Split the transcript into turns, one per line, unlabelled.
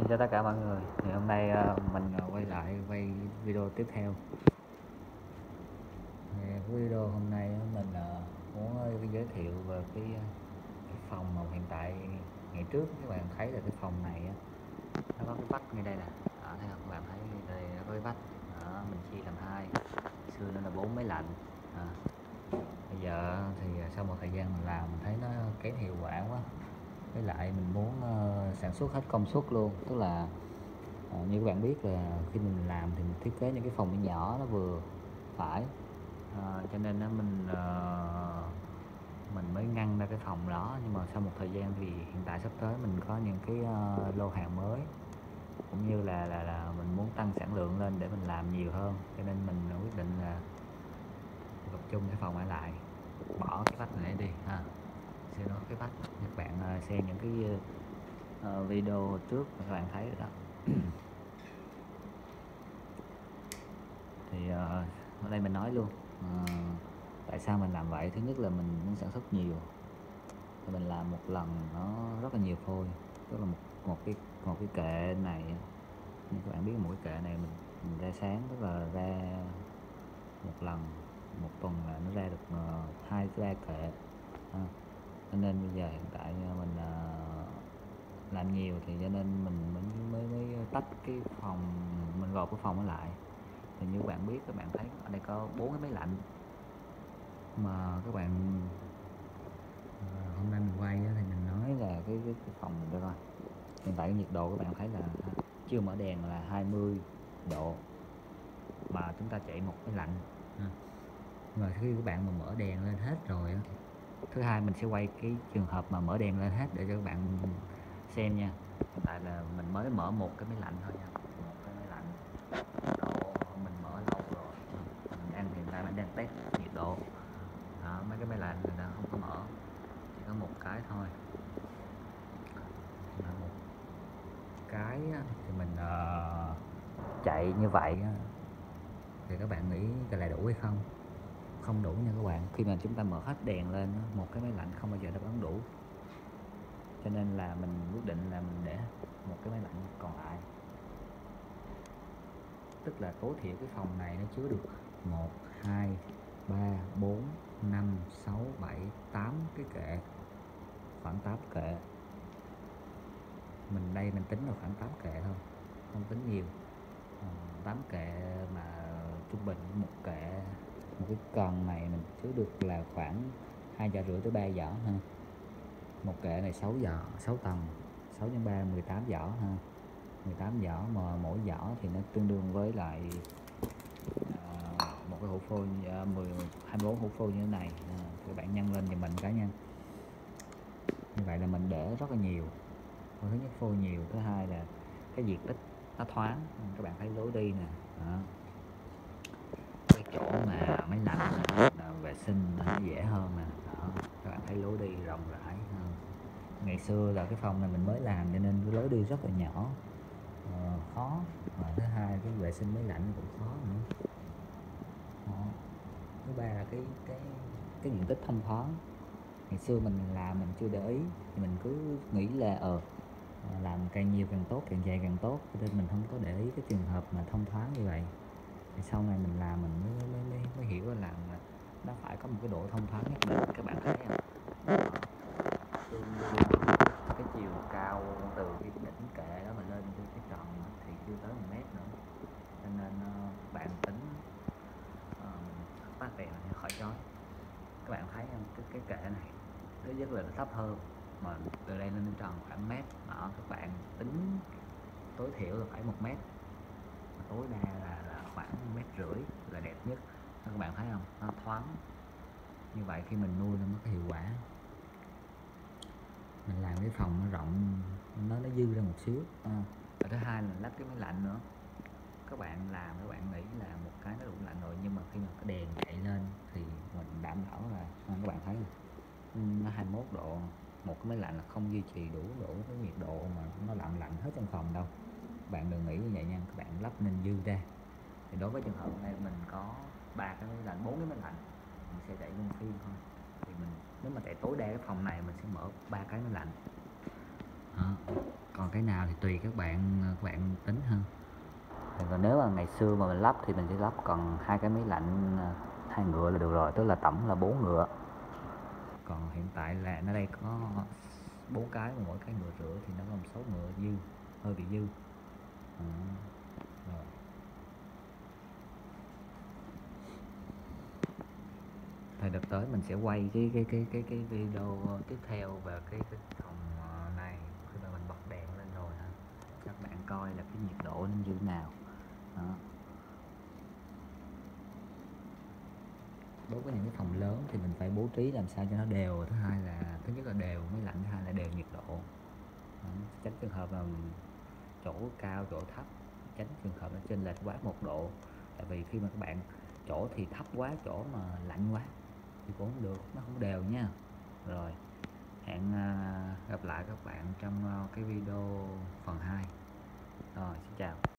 Xin chào tất cả mọi người. Thì hôm nay mình quay video tiếp theo. Thì cái video hôm nay mình muốn giới thiệu về cái phòng mà hiện tại ngày trước các bạn thấy là cái phòng này nó có cái vách ngay đây nè. Thấy không? Các bạn thấy đây nó có cái vách. Mình chia làm hai. Xưa nó là 4 máy lạnh. Bây giờ thì sau một thời gian mình làm mình thấy nó kém hiệu quả quá. Với lại mình muốn sản xuất hết công suất luôn, tức là như các bạn biết là khi mình làm thì mình thiết kế những cái phòng nhỏ nó vừa phải, cho nên mình mới ngăn ra cái phòng đó. Nhưng mà sau một thời gian thì hiện tại sắp tới mình có những cái lô hàng mới, cũng như là mình muốn tăng sản lượng lên để mình làm nhiều hơn, cho nên mình quyết định là tập trung cái phòng ở lại, bỏ cái vách này đi ha. Sau đó cái vách các bạn xem những cái video trước các bạn thấy rồi đó. Thì ở đây mình nói luôn tại sao mình làm vậy. Thứ nhất là mình muốn sản xuất nhiều, thì mình làm một lần nó rất là nhiều phôi, tức là một cái kệ này, như các bạn biết một cái kệ này mình ra sáng, tức là ra một lần một tuần là nó ra được 2-3 kệ. Cho nên bây giờ hiện tại mình làm nhiều thì cho nên mình mới tách cái phòng, mình gộp cái phòng lại. Thì như các bạn biết, các bạn thấy ở đây có 4 cái máy lạnh mà các bạn hôm nay mình quay thì mình nói là cái phòng mình đây coi. Hiện tại cái nhiệt độ các bạn thấy là chưa mở đèn là 20 độ mà chúng ta chạy một máy lạnh. Và khi các bạn mà mở đèn lên hết rồi, thứ hai mình sẽ quay cái trường hợp mà mở đèn lên hết để cho các bạn xem nha. Hiện tại là mình mới mở một cái máy lạnh thôi nha, một cái máy lạnh độ mình mở lâu rồi, mình hiện tại mình đang test nhiệt độ. Mấy cái máy lạnh này nó không có mở, chỉ có một cái thôi. Một cái thì mình chạy như vậy thì các bạn nghĩ cái là đủ hay không? Không đủ nha các bạn. Khi mà chúng ta mở hết đèn lên, một cái máy lạnh không bao giờ đáp ứng đủ, cho nên là mình quyết định là mình để một cái máy lạnh còn lại, tức là tối thiểu cái phòng này nó chứa được 1, 2, 3, 4, 5, 6, 7, 8 cái kệ, khoảng 8 kệ. Mình tính là khoảng 8 kệ thôi, không tính nhiều. 8 kệ mà trung bình một kệ, một cái cần này mình chứa được là khoảng 2,5 giỏ tới 3 giỏ ha. Một kệ này 6 giỏ, 6 tầng, 6 x 3 18 giỏ ha. 18 giỏ mà mỗi giỏ thì nó tương đương với lại một cái hũ phôi 24 hũ phôi như thế này. Thì các bạn nhân lên cho mình cá nhân. Như vậy là mình để rất là nhiều. Thứ nhất phôi nhiều, thứ hai là cái diện tích nó thoáng. Các bạn thấy lối đi nè, cái chỗ mà máy lạnh vệ sinh nó dễ hơn nè. Các bạn thấy lối đi rộng rãi. Ngày xưa là cái phòng này mình mới làm cho nên cái lối đi rất là nhỏ, khó. Và thứ hai cái vệ sinh máy lạnh cũng khó nữa. Thứ ba là cái diện tích thông thoáng. Ngày xưa mình làm mình chưa để ý, thì mình cứ nghĩ là làm càng nhiều càng tốt, càng dài càng tốt, cho nên mình không có để ý cái trường hợp mà thông thoáng như vậy. Thì sau này mình làm mình mới hiểu là nó phải có một cái độ thông thoáng nhất định. Các bạn thấy không? Cái chiều cao từ cái đỉnh kệ đó mà lên cái trần thì chưa tới 1 mét nữa, cho nên bạn tính tắt đèn để khỏi chói. Các bạn thấy không, cái kệ này thứ nhất là thấp hơn, mà từ đây lên trần khoảng mét. Các bạn tính tối thiểu là phải 1 mét, mà tối đa là khoảng 1,5 mét là đẹp nhất. Các bạn thấy không, nó thoáng như vậy khi mình nuôi nó mới có hiệu quả. Mình làm cái phòng nó rộng, nó dư ra một xíu. Và thứ hai là lắp cái máy lạnh nữa. Các bạn làm các bạn nghĩ là một cái nó đủ lạnh rồi, nhưng mà khi mà cái đèn chạy lên thì mình đảm bảo là các bạn thấy nó 21 độ. Một cái máy lạnh là không duy trì đủ cái nhiệt độ mà nó lạnh hết trong phòng đâu. Bạn đừng nghĩ như vậy nha, các bạn lắp nên dư ra. Thì đối với trường hợp này mình có 3 cái máy lạnh, 4 cái máy lạnh, mình sẽ chạy luân phiên thôi. Thì mình nếu mà chạy tối đa cái phòng này mình sẽ mở 3 cái máy lạnh. Còn cái nào thì tùy các bạn tính ha. Còn nếu mà ngày xưa mà mình lắp thì mình sẽ lắp còn 2 cái máy lạnh 2 ngựa là được rồi, tức là tổng là 4 ngựa. Còn hiện tại là nó đây có 4 cái mà mỗi cái ngựa rưỡi thì nó còn 6 ngựa dư, hơi bị dư. Rồi. Thời đợt tới mình sẽ quay cái video tiếp theo về cái phòng này khi mà mình bật đèn lên rồi ha, các bạn coi là cái nhiệt độ nó như thế nào. Đó. Đối với những cái phòng lớn thì mình phải bố trí làm sao cho nó đều. Thứ hai là thứ nhất là đều máy lạnh, thứ hai là đều nhiệt độ. Đó. Tránh trường hợp là chỗ cao chỗ thấp, tránh trường hợp nó chênh lệch quá 1 độ. Tại vì khi mà các bạn chỗ thì thấp quá, chỗ mà lạnh quá thì cũng không được, nó không đều nha. Rồi hẹn gặp lại các bạn trong cái video phần 2. Rồi xin chào.